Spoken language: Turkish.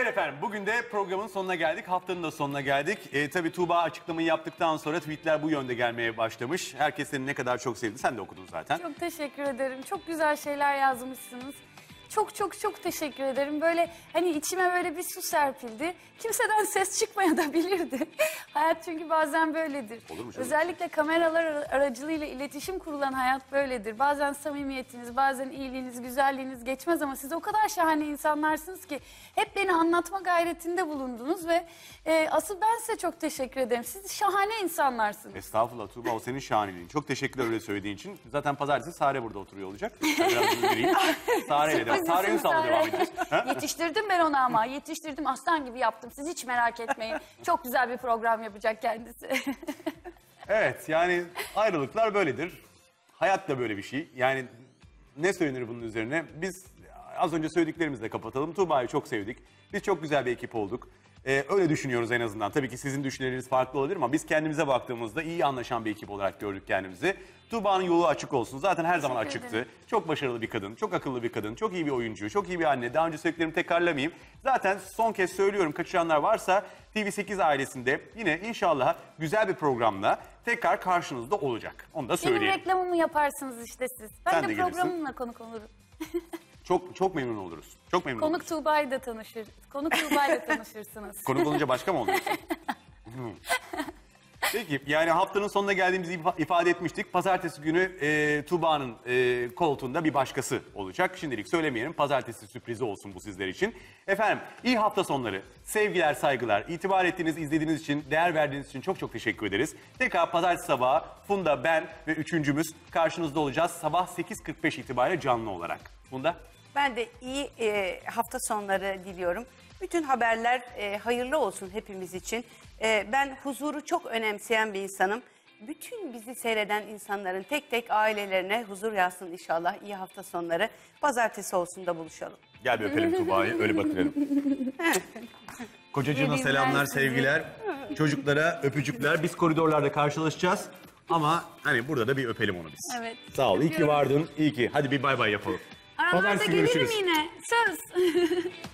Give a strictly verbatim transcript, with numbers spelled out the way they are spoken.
Evet efendim, bugün de programın sonuna geldik, haftanın da sonuna geldik. E, tabii Tuğba açıklamayı yaptıktan sonra tweetler bu yönde gelmeye başlamış. Herkes seni ne kadar çok sevdi, sen de okudun zaten. Çok teşekkür ederim, çok güzel şeyler yazmışsınız. Çok çok çok teşekkür ederim. Böyle hani içime böyle bir su serpildi. Kimseden ses çıkmaya da bilirdi. Hayat çünkü bazen böyledir. Olur mu canım? Özellikle kameralar aracılığıyla iletişim kurulan hayat böyledir. Bazen samimiyetiniz, bazen iyiliğiniz, güzelliğiniz geçmez ama siz o kadar şahane insanlarsınız ki hep beni anlatma gayretinde bulundunuz ve e, asıl ben size çok teşekkür ederim. Siz şahane insanlarsınız. Estağfurullah Tuğba, o senin şahaneliğin. Çok teşekkürler öyle söylediğin için. Zaten pazartesi Sare burada oturuyor olacak. Ben biraz bunu vereyim. Sare'yle devam. Sare Ünsal'la devam edeceğiz. Yetiştirdim ben onu ama. Yetiştirdim, aslan gibi yaptım. Siz hiç merak etmeyin. Çok güzel bir program yapacak kendisi. Evet, yani ayrılıklar böyledir. Hayat da böyle bir şey. Yani ne söylenir bunun üzerine? Biz az önce söylediklerimizle kapatalım. Tuğba'yı çok sevdik. Biz çok güzel bir ekip olduk. Ee, öyle düşünüyoruz en azından. Tabii ki sizin düşünceleriniz farklı olabilir ama biz kendimize baktığımızda iyi anlaşan bir ekip olarak gördük kendimizi. Tuğba'nın yolu açık olsun. Zaten her zaman Teşekkür açıktı. ederim. Çok başarılı bir kadın, çok akıllı bir kadın, çok iyi bir oyuncu, çok iyi bir anne. Daha önce söylediklerimi tekrarlamayayım. Zaten son kez söylüyorum, kaçıranlar varsa T V sekiz ailesinde yine inşallah güzel bir programla tekrar karşınızda olacak. Onu da Benim söyleyeyim. reklamımı yaparsınız işte siz. Ben Sen de, de gelirsin. programımla konuk olurum. Çok çok memnun oluruz. Çok memnun oluruz. Konuk Tuğba'yla da tanışır. Konuk Tuğba'yla tanışırsınız. Konuk olunca başka mı oluyorsun? Hmm. Peki, yani haftanın sonuna geldiğimizi ifa- ifade etmiştik. Pazartesi günü e, Tuğba'nın e, koltuğunda bir başkası olacak. Şimdilik söylemeyelim. Pazartesi sürprizi olsun bu sizler için. Efendim, iyi hafta sonları. Sevgiler, saygılar. İtibar ettiğiniz, izlediğiniz için, değer verdiğiniz için çok çok teşekkür ederiz. Tekrar pazartesi sabahı Funda, ben ve üçüncümüz karşınızda olacağız. Sabah sekiz kırk beş itibariyle canlı olarak. Funda? Ben de iyi e, hafta sonları diliyorum. Bütün haberler e, hayırlı olsun hepimiz için. E, ben huzuru çok önemseyen bir insanım. Bütün bizi seyreden insanların tek tek ailelerine huzur yazsın inşallah. İyi hafta sonları. Pazartesi olsun da buluşalım. Gel bir öpelim Tuğba'yı, öyle batıralım. Kocacığına Gelin selamlar, ben sizi. sevgiler. Çocuklara öpücükler. Biz koridorlarda karşılaşacağız. Ama hani burada da bir öpelim onu biz. Evet. Sağ ol, iyi ki Öpüyorum. vardın, iyi ki. Hadi bir bay bay yapalım. Aralarda Pazartesi gelirim görüşürüz. yine. Söz.